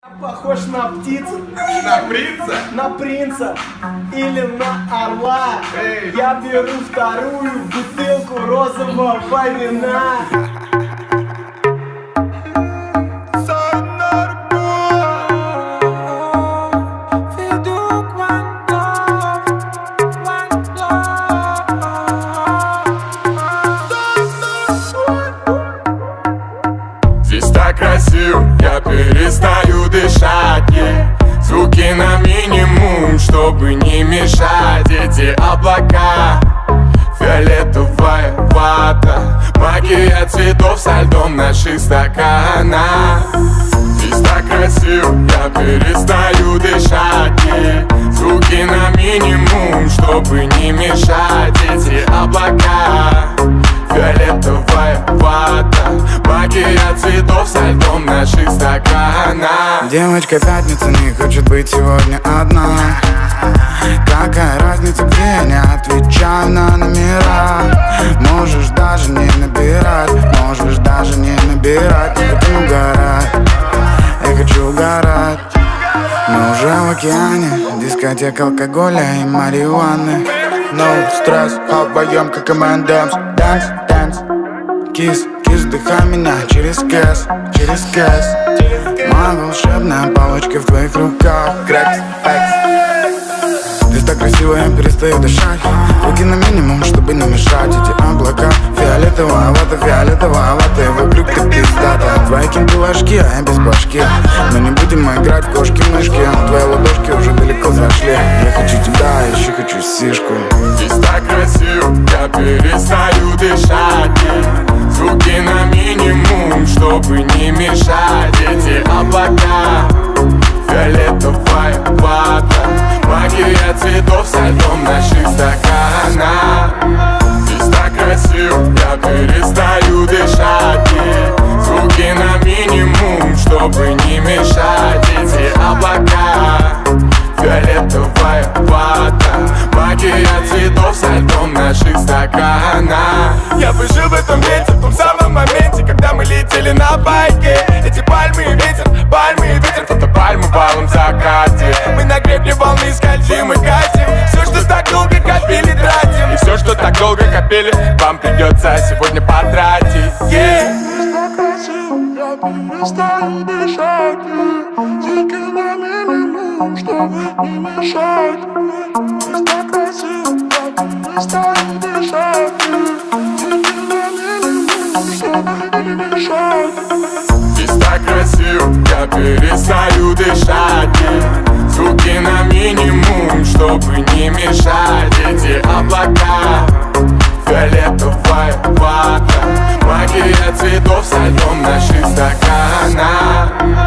Похож на птицу. На принца? На принца. Или на орла. Эй. Я беру вторую бутылку розового вина. Здесь так красиво, я перестаю дышать, звуки на минимум, чтобы не мешать. Эти облака, фиолетовая вата, магия цветов со льдом наших стаканах. Здесь так красиво, я перестаю дышать, звуки на минимум, чтобы не мешать. Эти облака, фиолетовая вата, магия цветов со льдом наших стаканах. Девочка пятница не хочет быть сегодня одна. Какая разница, где, не отвечаю на номера. Можешь даже не набирать, можешь даже не набирать. Я хочу угорать, я хочу угорать. Мы уже в океане, дискотека алкоголя и марихуаны. No стресс, вдвоем как M&M's. Dance, dance, кис, кис, вдыхай меня через кэс, через кэс. Моя волшебная палочка в твоих руках. Крэкс, пэкс. Здесь так красиво, я перестаю дышать. Руки на минимум, чтобы не мешать. Эти облака, фиолетовая вата, и вокруг ты пиздата. Твои кенты ложки, а я без башки. Но не будем играть в кошки-мышки. Твои ладошки уже далеко зашли. Я хочу тебя, я еще хочу сишку. Здесь так красиво, я перестаю дышать, звуки на минимум, чтобы не мешать. Эти облака, фиолетовая вата, магия цветов со льдом наших стаканах. Здесь так красиво, я перестаю дышать, звуки на минимум, чтобы не мешать. Эти облака, фиолетовая вата, магия цветов со льдом наших стаканах. Я бы жил в этом месте, в том самом моменте, когда мы летели на байке. Эти пальмы и ветер, фотопальмы в алом закате. Мы на гребне волны скользим и катим. Все, что так долго копили, тратим. И все, что так долго копили, вам придется сегодня потратить. Так красиво, я перестаю дышать. Звуки на минимум, чтобы не мешать. Так красиво, я перестаю дышать. Звуки на минимум, чтобы не мешать. Здесь так красиво, я перестаю дышать, звуки на минимум, чтобы не мешать. Эти облака, фиолетовая вата, магия цветов со льдом наших стаканах.